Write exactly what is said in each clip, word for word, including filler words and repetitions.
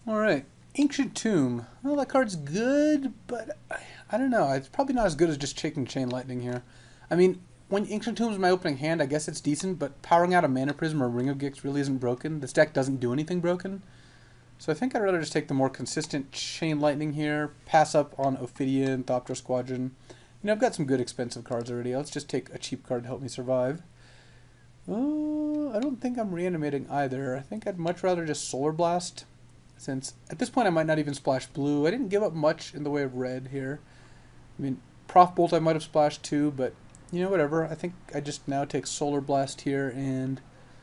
Alright, Ancient Tomb. Well, that card's good, but I, I don't know. It's probably not as good as just taking Chain Lightning here. I mean, when Ancient Tomb's my opening hand, I guess it's decent, but powering out a Mana Prism or Ring of Gix really isn't broken. This deck doesn't do anything broken. So I think I'd rather just take the more consistent Chain Lightning here, pass up on Ophidian, Thopter Squadron. You know, I've got some good expensive cards already. Let's just take a cheap card to help me survive. Oh, I don't think I'm reanimating either. I think I'd much rather just Solar Blast, since at this point I might not even splash blue. I didn't give up much in the way of red here. I mean, Prof Bolt I might have splashed too, but you know, whatever. I think I just now take Solar Blast here and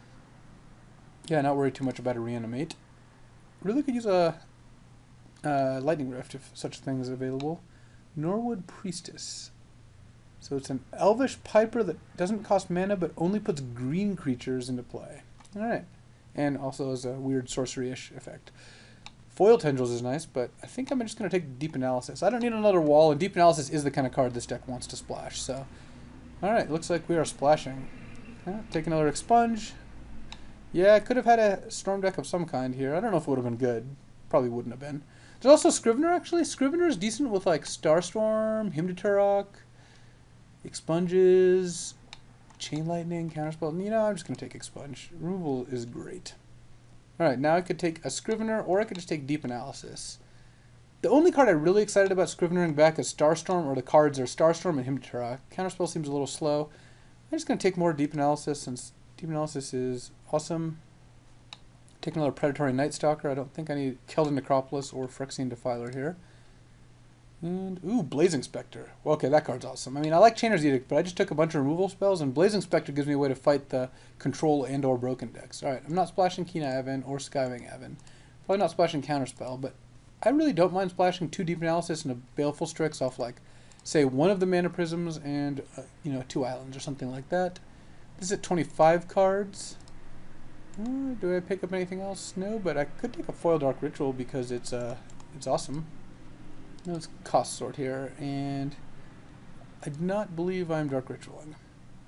yeah, not worry too much about a reanimate. Really could use a uh, Lightning Rift if such a thing is available. Norwood Priestess. So it's an Elvish Piper that doesn't cost mana but only puts green creatures into play. Alright. And also has a weird sorcery-ish effect. Foil Tendrils is nice, but I think I'm just going to take Deep Analysis. I don't need another wall, and Deep Analysis is the kind of card this deck wants to splash. So, alright, looks like we are splashing. Yeah, take another Expunge. Yeah, I could have had a Storm deck of some kind here. I don't know if it would have been good. Probably wouldn't have been. There's also Scrivener, actually. Scrivener is decent with, like, Starstorm, Hymn to Turok, Expunges, Chain Lightning, Counterspell. You know, I'm just going to take Expunge. Removal is great. Alright, now I could take a Scrivener, or I could just take Deep Analysis. The only card I'm really excited about Scrivenering back is Starstorm, or the cards are Starstorm and Hymn to Turok. Counterspell seems a little slow. I'm just going to take more Deep Analysis, since Deep Analysis is awesome. Take another Predatory Night Stalker. I don't think I need Keldon Necropolis or Phyrexian Defiler here. And, ooh, Blazing Spectre. Well, okay, that card's awesome. I mean, I like Chainer's Edict, but I just took a bunch of removal spells, and Blazing Spectre gives me a way to fight the Control and or Broken decks. Alright, I'm not splashing Kina Avan or Skywing Avan. Probably not splashing Counterspell, but I really don't mind splashing two Deep Analysis and a Baleful Strix off, like, say, one of the Mana Prisms and, uh, you know, two Islands or something like that. This is at twenty-five cards. Uh, do I pick up anything else? No, but I could take a Foil Dark Ritual because it's, uh, it's awesome. Let's cost sort here, and I do not believe I'm Dark Ritualing.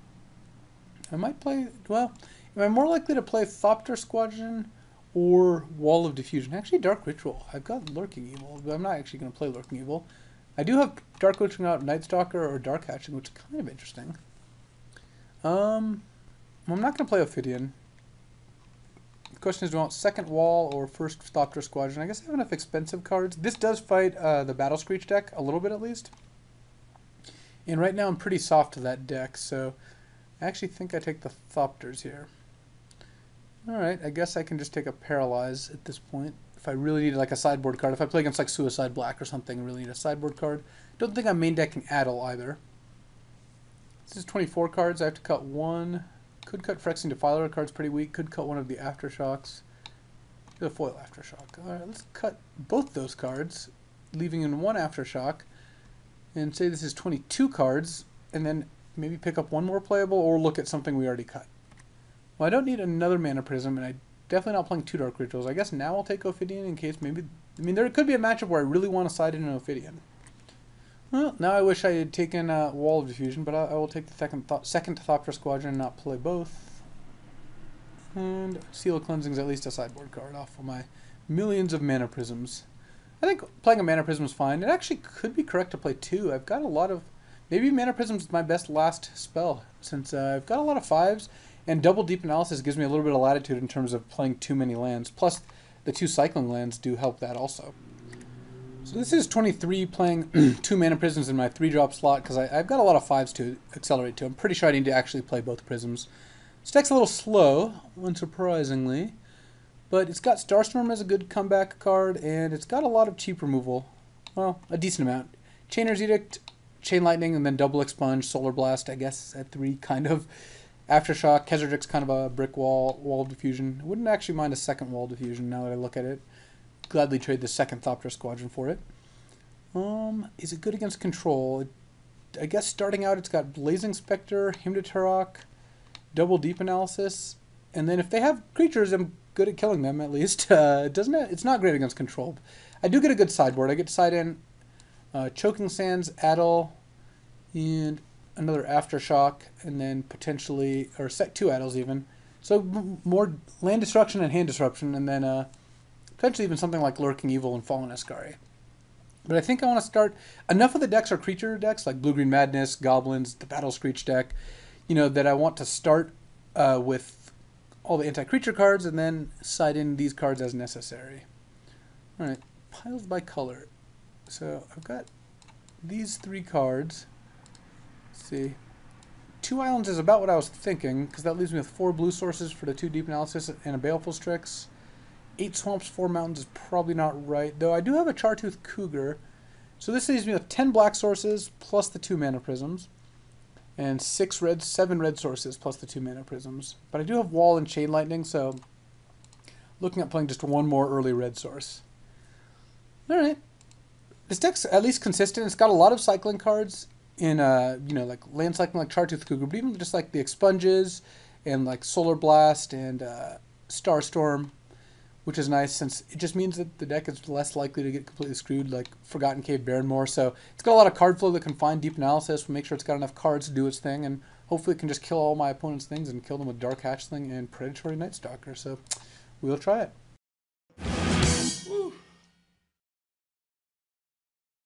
I might play, well, am I more likely to play Thopter Squadron or Wall of Diffusion? Actually, Dark Ritual. I've got Lurking Evil, but I'm not actually going to play Lurking Evil. I do have Dark Ritual out Night Stalker or Dark Hatching, which is kind of interesting. Um, I'm not going to play Ophidian. The question is, do I want second wall or first Thopter Squadron? I guess I have enough expensive cards. This does fight uh, the Battle Screech deck, a little bit at least. And right now I'm pretty soft to that deck, so I actually think I take the Thopters here. Alright, I guess I can just take a Paralyze at this point. If I really need like a sideboard card. If I play against like Suicide Black or something, I really need a sideboard card. Don't think I'm main decking Addle either. This is twenty-four cards. I have to cut one. Could cut Phyrexian Defiler. The card's pretty weak. Could cut one of the Aftershocks. The foil Aftershock. Alright, let's cut both those cards, leaving in one Aftershock, and say this is twenty-two cards, and then maybe pick up one more playable, or look at something we already cut. Well, I don't need another Mana Prism, and I definitely not playing two Dark Rituals. I guess now I'll take Ophidian in case maybe... I mean, there could be a matchup where I really want to side in an Ophidian. Well, now I wish I had taken uh, Wall of Diffusion, but I, I will take the second, th second Thopter Squadron and not play both. And Seal of Cleansing is at least a sideboard card off of my millions of Mana Prisms. I think playing a Mana Prism is fine. It actually could be correct to play two. I've got a lot of... Maybe Mana Prism is my best last spell, since uh, I've got a lot of fives, and double Deep Analysis gives me a little bit of latitude in terms of playing too many lands. Plus, the two Cycling lands do help that also. So this is twenty-three playing two Mana Prisms in my three drop slot, because I've got a lot of fives to accelerate to. I'm pretty sure I need to actually play both Prisms. This deck's a little slow, unsurprisingly, but it's got Starstorm as a good comeback card, and it's got a lot of cheap removal. Well, a decent amount. Chainer's Edict, Chain Lightning, and then double Expunge, Solar Blast, I guess, at three, kind of. Aftershock, Kezardrik's kind of a brick wall, Wall of Diffusion. I wouldn't actually mind a second Wall of Diffusion now that I look at it. Gladly trade the second Thopter Squadron for it. Um, is it good against Control? It, I guess starting out it's got Blazing Spectre, Hymn to Turok, double Deep Analysis, and then if they have creatures, I'm good at killing them at least. Uh, doesn't it? It's not great against Control. I do get a good sideboard. I get to side in uh, Choking Sands, Addle, and another Aftershock, and then potentially, or set two Addles even. So m more land destruction and hand disruption, and then uh, potentially even something like Lurking Evil and Fallen Ascari. But I think I want to start, enough of the decks are creature decks, like Blue-Green Madness, Goblins, the Battle Screech deck, you know, that I want to start uh, with all the anti-creature cards and then side in these cards as necessary. Alright, piles by color. So I've got these three cards. Let's see. Two islands is about what I was thinking, because that leaves me with four blue sources for the two deep analysis and a Baleful Strix. Eight swamps, four mountains is probably not right, though I do have a Chartooth Cougar. So this leaves me with ten black sources plus the two mana prisms, and six red, seven red sources plus the two mana prisms. But I do have Wall and Chain Lightning, so looking at playing just one more early red source. All right, this deck's at least consistent. It's got a lot of cycling cards in, uh, you know, like land cycling, like Chartooth Cougar, but even just like the Expunges and like Solar Blast and uh, Starstorm, which is nice since it just means that the deck is less likely to get completely screwed, like Forgotten Cave Barrenmoor. So it's got a lot of card flow that can find deep analysis. We'll make sure it's got enough cards to do its thing, and hopefully it can just kill all my opponent's things and kill them with Dark Hatchling and Predatory Night Stalker. So we'll try it.